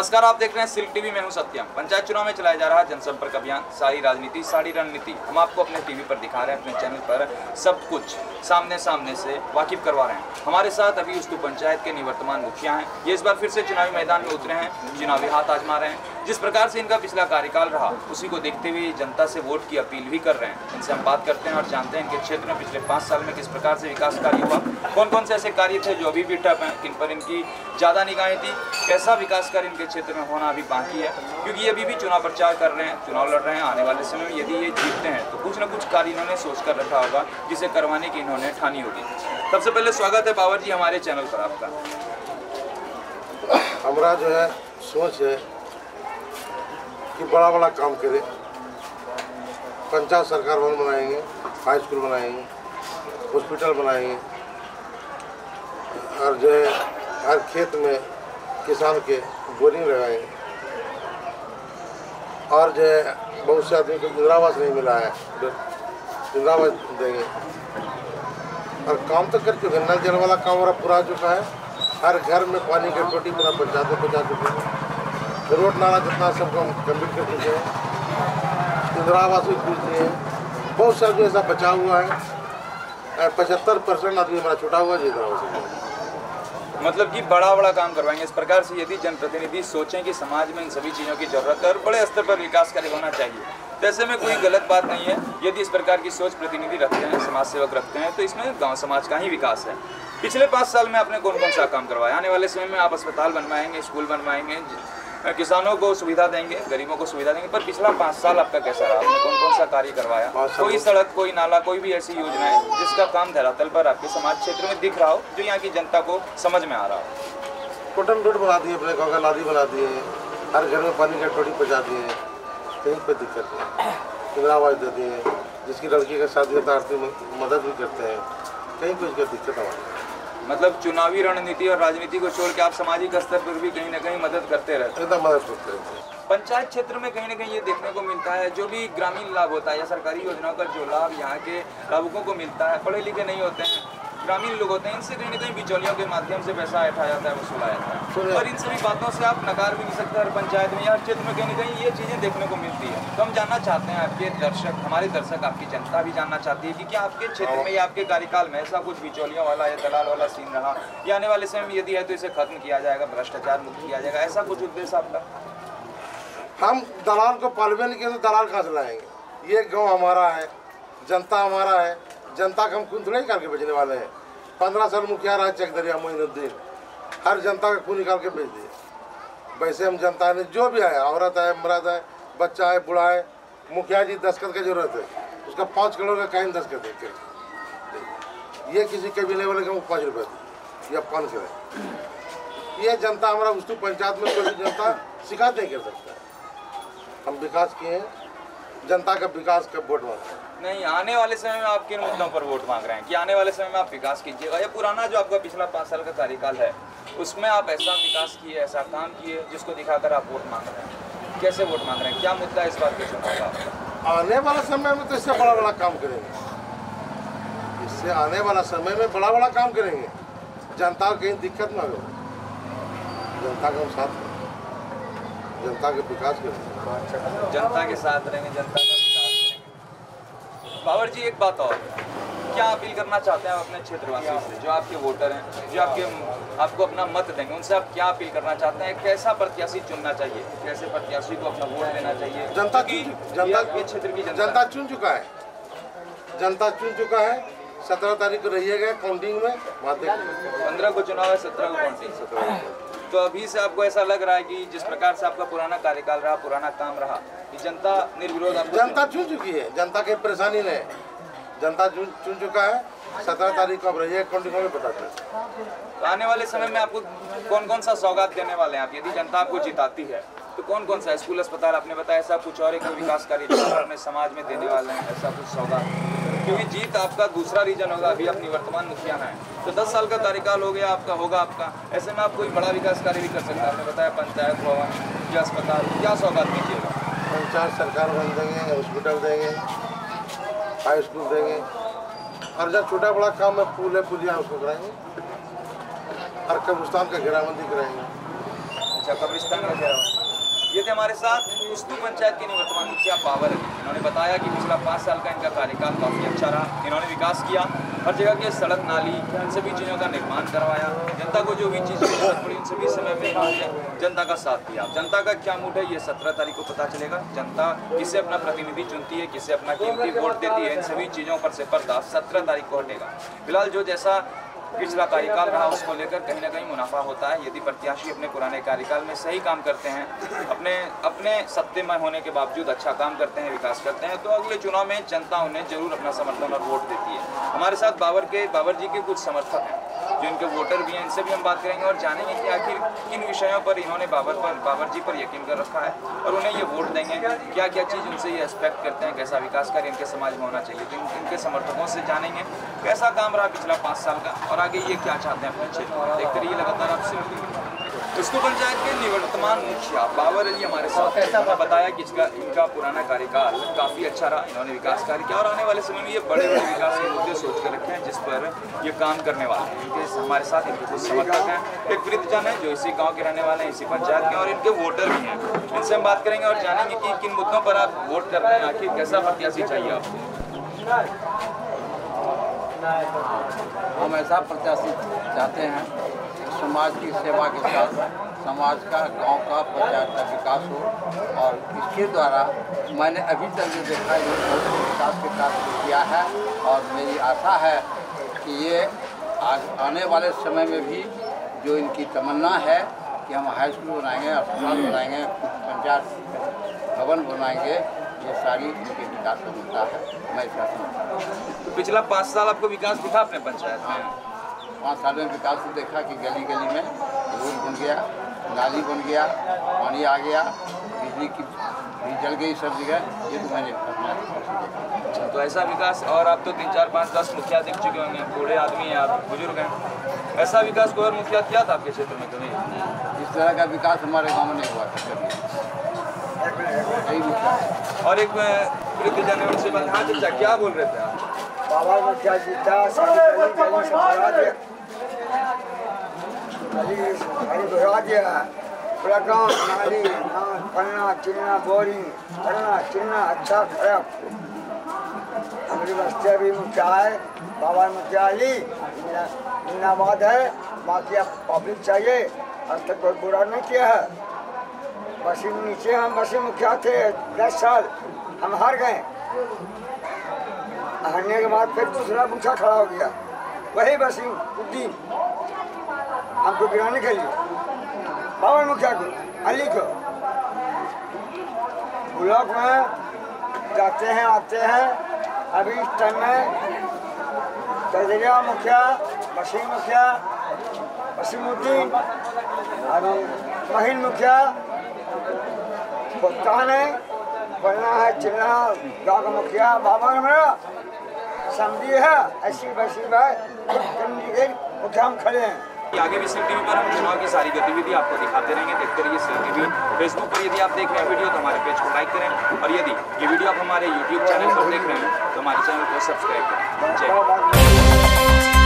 नमस्कार, आप देख रहे हैं सिल्क टीवी। मैं हूं सत्यम। पंचायत चुनाव में चलाया जा रहा जनसंपर्क अभियान, सारी राजनीति, सारी रणनीति हम आपको अपने टीवी पर दिखा रहे हैं, अपने चैनल पर सब कुछ सामने से वाकिफ करवा रहे हैं। हमारे साथ अभी उस्तू पंचायत के निवर्तमान मुखिया हैं। ये इस बार फिर से चुनावी मैदान में उतरे हैं, चुनावी हाथ आजमा रहे हैं। जिस प्रकार से इनका पिछला कार्यकाल रहा, उसी को देखते हुए जनता से वोट की अपील भी कर रहे हैं। इनसे हम बात करते हैं और जानते हैं इनके क्षेत्र में पिछले 5 साल में किस प्रकार से विकास कार्य हुआ, कौन कौन से ऐसे कार्य थे जो अभी भी ठप हैं, किन पर इनकी ज़्यादा निगाहें थी, कैसा विकास कार्य इनके क्षेत्र में होना अभी बाकी है, क्योंकि ये अभी भी चुनाव प्रचार कर रहे हैं, चुनाव लड़ रहे हैं। आने वाले समय में यदि ये जीतते हैं तो कुछ न कुछ कार्य इन्होंने सोच कर रखा होगा, जिसे करवाने की इन्होंने ठानी होगी। सबसे पहले स्वागत है पावर जी हमारे चैनल पर आपका। हमारा जो है सोच है कि बड़ा बड़ा काम करे। पंचायत सरकार भवन बनाएंगे, हाई स्कूल बनाएंगे, हॉस्पिटल बनाएंगे और जो है हर खेत में किसान के बोरिंग लगाएंगे और जो है बहुत से आदमी को इंदिरा आवास नहीं मिला है, इंदिरा आवास देंगे। और काम तो कर चुके, नल जल वाला काम हमारा पूरा चुका है। हर घर में पानी की टोटी पूरा पंचायत में पहुँचा चुके हैं। रोड नाला जितना सबको हम कम्प्लीट कर चुके हैं। इंदिरा आवास भी पूछ दिए हैं। बहुत सारा जो ऐसा बचा हुआ है। 75% आदमी हमारा छुटा हुआ है इंदिरा आवास। मतलब कि बड़ा काम करवाएंगे। इस प्रकार से यदि जनप्रतिनिधि सोचें कि समाज में इन सभी चीज़ों की जरूरत है और बड़े स्तर पर विकास कार्य होना चाहिए, तो ऐसे में कोई गलत बात नहीं है। यदि इस प्रकार की सोच प्रतिनिधि रखते हैं, समाज सेवक रखते हैं, तो इसमें गांव समाज का ही विकास है। पिछले 5 साल में आपने कौन कौन सा काम करवाया? आने वाले समय में आप अस्पताल बनवाएंगे, स्कूल बनवाएंगे, किसानों को सुविधा देंगे, गरीबों को सुविधा देंगे, पर पिछला 5 साल आपका कैसा रहा? आपने कौन कौन सा कार्य करवाया? कोई सड़क, कोई नाला, कोई भी ऐसी योजना है जिसका काम धरातल पर आपके समाज क्षेत्र में दिख रहा हो, जो यहाँ की जनता को समझ में आ रहा हो? टोटल रोड बना दिए, अपने गाँव का नाली बना दिए, हर घर में पानी की टोटी पहुँचा दिए, कहीं पर दिक्कत नहीं। इंदिरा आवास दे दिए, जिसकी लड़की का शादी होता है आर्थिक मदद भी करते हैं, कहीं कुछ का दिक्कत हमारी। मतलब चुनावी रणनीति और राजनीति को छोड़ के आप सामाजिक स्तर पर भी कहीं ना कहीं मदद करते रहते हैं। एकदम मदद करते रहते हैं। पंचायत क्षेत्र में कहीं ना कहीं ये देखने को मिलता है, जो भी ग्रामीण लाभ होता है या सरकारी योजनाओं का जो लाभ यहाँ के लाभुकों को मिलता है, पढ़े लिखे नहीं होते हैं, ग्रामीण लोग होते हैं, इनसे कहीं ना कहीं बिचौलियों के माध्यम से पैसा उठाया जाता है, वसूला जाता है। और इन सभी बातों से आप नकार भी नहीं सकते। हर पंचायत में या हर क्षेत्र में कहीं ना कहीं ये चीज़ें देखने को मिलती है। तो हम जानना चाहते हैं, आपके दर्शक, हमारे दर्शक, आपकी जनता भी जानना चाहती है कि क्या आपके क्षेत्र में या आपके कार्यकाल में ऐसा कुछ बिचौलियों वाला या दलाल वाला सीन रहा, या आने वाले समय में यदि है तो इसे खत्म किया जाएगा, भ्रष्टाचार मुक्त किया जाएगा, ऐसा कुछ उद्देश्य आपका? हम दलाल को पालवे नहीं किए तो दलाल कहाँ से लाएंगे? ये गाँव हमारा है, जनता हमारा है, जनता को हम खून थोड़ा निकाल के बेचने वाले हैं। 15 साल मुखिया रहा चकदरिया मोइनुद्दीन, हर जनता का खून निकाल के बेच दिए। वैसे हम जनता ने जो भी आया, औरत है, मर्द है, बच्चा है, बूढ़ा है, मुखिया जी दस्तखत की जरूरत है, उसका 5 करोड़ का कायम दस्तखत है। ये किसी कबीले वाले को 5 रुपये दी या 5 करोड़। ये जनता हमारा उस्तू पंचायत में कोई भी जनता शिकायत नहीं कर सकता। हम विकास किए हैं, जनता का विकास का वोट मांगते हैं। नहीं, आने वाले समय में आप किन मुद्दों पर वोट मांग रहे हैं कि आने वाले समय में आप विकास कीजिएगा, या पुराना जो आपका पिछला 5 साल का कार्यकाल है उसमें आप ऐसा विकास किए, ऐसा काम किए जिसको दिखाकर आप वोट मांग रहे हैं? कैसे वोट मांग रहे हैं? क्या मुद्दा इस बार के चुनाव का? आने वाला समय में तो इससे बड़ा काम करेंगे। इससे आने वाला समय में बड़ा काम करेंगे। जनता को कहीं दिक्कत ना हो, जनता का साथ रहेंगे, जनता के विकास करेंगे, जनता के साथ रहेंगे, जनता का विकास करेंगे। बाबर जी, एक बात और, क्या अपील करना चाहते हैं आप अपने क्षेत्रवासियों से, जो आपके वोटर हैं, जो आपको अपना मत देंगे, उनसे आप क्या अपील करना चाहते हैं? कैसा प्रत्याशी चुनना चाहिए, कैसे प्रत्याशी को अपना वोट देना चाहिए? जनता के क्षेत्र की जनता चुन चुका है, जनता चुन चुका है। 17 तारीख को रहिएगा काउंटिंग में, 15 को चुनाव है, 17 को काउंटिंग। तो अभी से आपको ऐसा लग रहा है कि जिस प्रकार से आपका पुराना कार्यकाल रहा, पुराना काम रहा, कि जनता निर्विरोध आपको जनता चुन चुकी है, जनता की परेशानी नहीं, जनता चुन चुका है। 17 तारीख को अब रहिए काउंटिंग में बता दें। तो आने वाले समय में आपको कौन कौन सा सौगात देने वाले हैं आप, यदि जनता आपको जिताती है तो कौन कौन सा? स्कूल, अस्पताल आपने बताया, ऐसा कुछ और एक विकास कार्य अपने समाज में देने वाले हैं, ऐसा कुछ सौगात? क्योंकि जीत आपका दूसरा रीजन होगा, अभी आप निवर्तमान मुखिया हैं, तो 10 साल का कार्यकाल हो गया आपका, ऐसे में आप कोई बड़ा विकास कार्य भी कर सकते हैं। आपने बताया पंचायत भवन या अस्पताल, क्या सौगात दीजिएगा? पंचायत सरकार बन देंगे, हॉस्पिटल देंगे, हाई स्कूल देंगे, और जब छोटा बड़ा काम में पुल है, पुलिया उसको कराएंगे, और कब्रिस्तान का घेराबंदी कराएंगे। अच्छा कब्रिस्तान वगैरह। ये थे हमारे साथ उस्तू पंचायत के निवर्तमान मुखिया बाबर अली। इन्होंने बताया कि पिछला 5 साल का इनका कार्यकाल काफ़ी अच्छा रहा। इन्होंने विकास किया, हर जगह के सड़क नाली इन सभी चीज़ों का निर्माण करवाया। जनता को जो भी चीज़ की जरूरत पड़ी उन सभी समय में इन्होंने जनता का साथ दिया। जनता का क्या मूड है ये 17 तारीख को पता चलेगा। जनता किसे अपना प्रतिनिधि चुनती है, किसे अपना कीमती वोट देती है, इन सभी चीज़ों पर से पर्दा 17 तारीख को हटेगा। फिलहाल जो जैसा पिछला कार्यकाल रहा उसको लेकर कहीं ना कहीं मुनाफा होता है। यदि प्रत्याशी अपने पुराने कार्यकाल में सही काम करते हैं, अपने सत्तेमय होने के बावजूद अच्छा काम करते हैं, विकास करते हैं, तो अगले चुनाव में जनता उन्हें जरूर अपना समर्थन और वोट देती है। हमारे साथ बाबर जी के कुछ समर्थक हैं जो इनके वोटर भी हैं, इनसे भी हम बात करेंगे और जानेंगे कि आखिर किन विषयों पर इन्होंने बाबर जी पर यकीन कर रखा है और उन्हें ये वोट देंगे। क्या क्या चीज़ उनसे ये एक्सपेक्ट करते हैं, कैसा विकास कार्य इनके समाज में होना चाहिए। तो इनके समर्थकों से जानेंगे कैसा काम रहा पिछला 5 साल का और आगे ये क्या चाहते हैं अपने क्षेत्र में। देखते रहिए लगातार आप सिर्फ उस्तू पंचायत के निवर्तमान मुखिया बाबर अली हमारे साथ। उन्होंने बताया कि इनका पुराना कार्यकाल काफ़ी अच्छा रहा, इन्होंने विकास कार्य किया और आने वाले समय में ये बड़े बड़े विकास के मुद्दे सोच कर रखे हैं जिस पर ये काम करने वाले हैं। इनके हमारे साथ इनके कुछ समर्थक हैं, एक वृद्धजन है जो इसी गाँव के रहने वाले हैं, इसी पंचायत के, और इनके वोटर भी हैं। इनसे हम बात करेंगे और जानेंगे कि किन मुद्दों पर आप वोट कर रहे हैं, आखिर कैसा प्रत्याशी चाहिए आपको। हम ऐसा प्रत्याशी चाहते हैं समाज की सेवा के साथ समाज का, गांव का, पंचायत का विकास हो और इसके द्वारा मैंने अभी तक जो देखा है बहुत विकास के कार्य किया है और मेरी आशा है कि ये आने वाले समय में भी जो इनकी तमन्ना है कि हम हाई स्कूल बनाएंगे, अस्पताल बनाएंगे, पंचायत भवन बनाएंगे, ये सारी इनके विकास का मुद्दा है। मैं इसका समझता हूँ। तो पिछला 5 साल आपको विकास दिखा अपने पंचायत में? 5 साल में विकास देखा कि गली गली में रोड बन गया, नाली बन गया, पानी आ गया, बिजली की भी जल गई सब जगह। ये तो मैंने अपना देखा। तो ऐसा विकास, और आप तो 3, 4, 5, 10 मुखिया देख चुके होंगे, बूढ़े आदमी हैं आप, बुजुर्ग हैं, ऐसा विकास कोई और मुखिया किया था आपके क्षेत्र में कभी? इस तरह का विकास हमारे गाँव में नहीं हुआ था कभी। और एक वृद्धजन है उनसे बात। हाँ चाचा, क्या बोल रहे थे आप? बाबा मुखिया जीता, पूरा गाँव नाली पन्ना चिन्ना बोरिंग पन्ना चिन्ना अच्छा खराब। हमारी बस्तियाँ भी मुखिया है, बाबा मुखिया ही जिंदाबाद है। बाकी अब पब्लिक चाहिए, आज तक कोई बुरा नहीं किया है। बसी नीचे हम बसी मुखिया थे 10 साल, हम हार गए। हारने के बाद फिर दूसरा मुखिया खड़ा हो गया, वही बसी उद्दीन हमको गिराने के लिए, बाबर मुखिया को, अली को। ब्लॉक में जाते हैं आते हैं। अभी इस टाइम में कजरिया मुखिया, बशीर मुखिया, वसीमुद्दीन और महीन मुखिया कहा नहीं बनना है। चिन्ना गाँव का मुखिया बाबर मेरा समझी है, ऐसी वैसी मुखिया हम खड़े हैं। आगे भी सिर्फ टीवी पर हम चुनाव की सारी गतिविधि आपको दिखाते रहेंगे। देखते रहिए सिर्फ टीवी। फेसबुक पर यदि आप देख रहे हैं वीडियो तो हमारे पेज को लाइक करें, और यदि ये वीडियो आप हमारे यूट्यूब चैनल पर देख रहे हैं तो हमारे चैनल को सब्सक्राइब करें। जय हिंद।